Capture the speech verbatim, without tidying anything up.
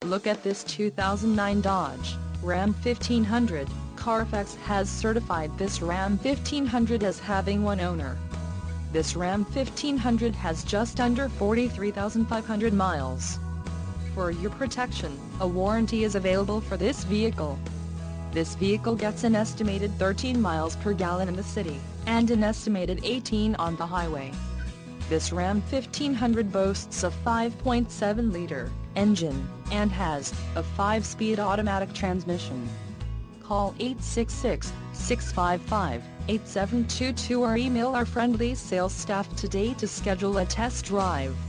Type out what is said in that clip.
Look at this two thousand nine Dodge Ram fifteen hundred. Carfax has certified this Ram fifteen hundred as having one owner. This Ram fifteen hundred has just under forty-three thousand five hundred miles. For your protection, a warranty is available for this vehicle. This vehicle gets an estimated thirteen miles per gallon in the city, and an estimated eighteen on the highway. This Ram fifteen hundred boasts a five point seven liter engine, and has a five speed automatic transmission. Call eight six six, six five five, eight seven two two or email our friendly sales staff today to schedule a test drive.